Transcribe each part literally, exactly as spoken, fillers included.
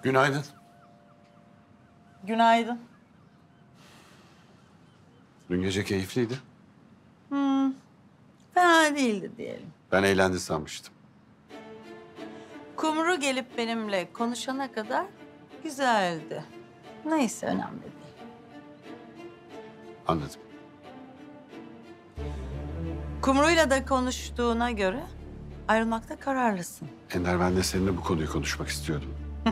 Günaydın. Günaydın. Dün gece keyifliydi. Hmm, fena değildi diyelim. Ben eğlendi sanmıştım. Kumru gelip benimle konuşana kadar güzeldi. Neyse, önemli değil. Anladım. Kumru'yla da konuştuğuna göre ayrılmakta kararlısın. Ender, ben de seninle bu konuyu konuşmak istiyordum.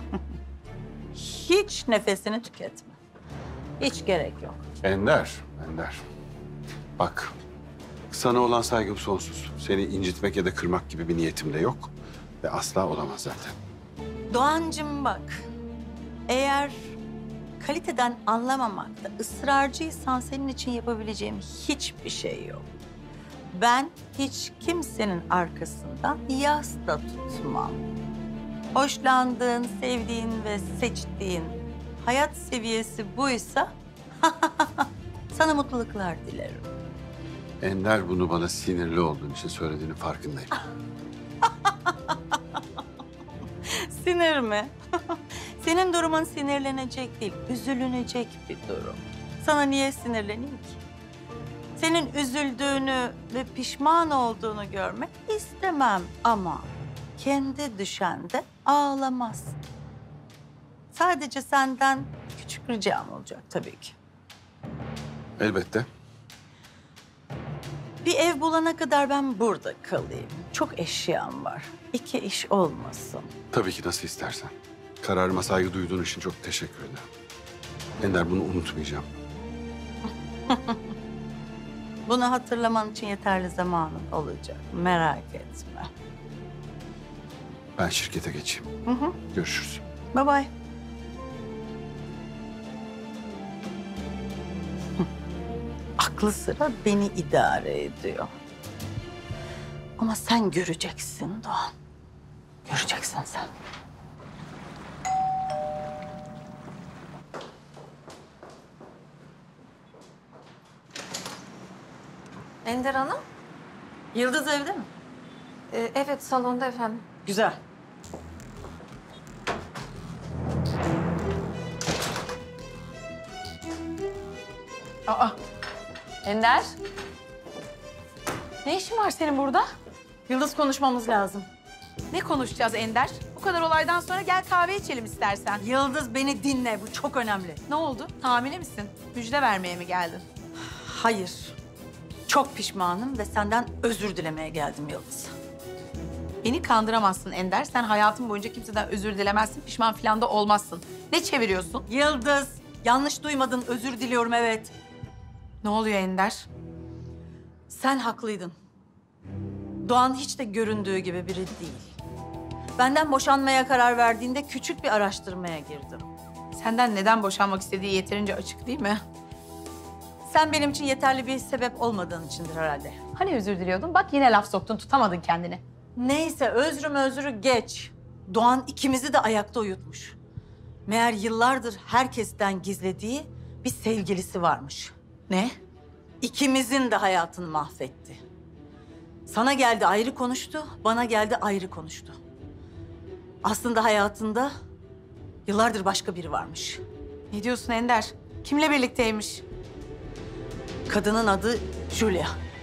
Hiç nefesini tüketme. Hiç gerek yok. Ender, Ender. Bak, sana olan saygım sonsuz. Seni incitmek ya da kırmak gibi bir niyetim de yok. Ve asla olamaz zaten. Doğancığım bak, eğer kaliteden anlamamakta ısrarcıysan senin için yapabileceğim hiçbir şey yok. Ben hiç kimsenin arkasından yas da tutmam. Hoşlandığın, sevdiğin ve seçtiğin hayat seviyesi buysa sana mutluluklar dilerim. Ender, bunu bana sinirli olduğun için söylediğinin farkındayım. Sinir mi? Senin durumun sinirlenecek değil, üzülünecek bir durum. Sana niye sinirleneyim ki? Senin üzüldüğünü ve pişman olduğunu görmek istemem ama kendi düşen de ağlamaz. Sadece senden küçük ricam olacak tabii ki. Elbette. Bir ev bulana kadar ben burada kalayım. Çok eşyam var. İki iş olmasın. Tabii ki, nasıl istersen. Kararıma saygı duyduğun için çok teşekkür ederim. Ender, bunu unutmayacağım. Bunu hatırlaman için yeterli zamanın olacak. Merak etme. Ben şirkete geçeyim. Hı hı. Görüşürüz. Bye bye. Aklı sıra beni idare ediyor. Ama sen göreceksin Doğan. Göreceksin sen. Ender Hanım? Yıldız evde mi? Ee, evet, salonda efendim. Güzel. Aa, Ender. Ne işin var senin burada? Yıldız, konuşmamız lazım. Ne konuşacağız Ender? Bu kadar olaydan sonra gel kahve içelim istersen. Yıldız, beni dinle. Bu çok önemli. Ne oldu? Hamile misin? Müjde vermeye mi geldin? Hayır. Çok pişmanım ve senden özür dilemeye geldim Yıldız. Beni kandıramazsın Ender. Sen hayatın boyunca kimseden özür dilemezsin, pişman falan da olmazsın. Ne çeviriyorsun? Yıldız, yanlış duymadın. Özür diliyorum, evet. Ne oluyor Ender? Sen haklıydın. Doğan hiç de göründüğü gibi biri değil. Benden boşanmaya karar verdiğinde küçük bir araştırmaya girdim. Senden neden boşanmak istediği yeterince açık değil mi? Sen benim için yeterli bir sebep olmadığın içindir herhalde. Hani özür diliyordun? Bak yine laf soktun, tutamadın kendini. Neyse, özrüm özrü geç. Doğan ikimizi de ayakta uyutmuş. Meğer yıllardır herkesten gizlediği bir sevgilisi varmış. Ne? İkimizin de hayatını mahvetti. Sana geldi ayrı konuştu, bana geldi ayrı konuştu. Aslında hayatında yıllardır başka biri varmış. Ne diyorsun Ender? Kimle birlikteymiş? Kadının adı Julia.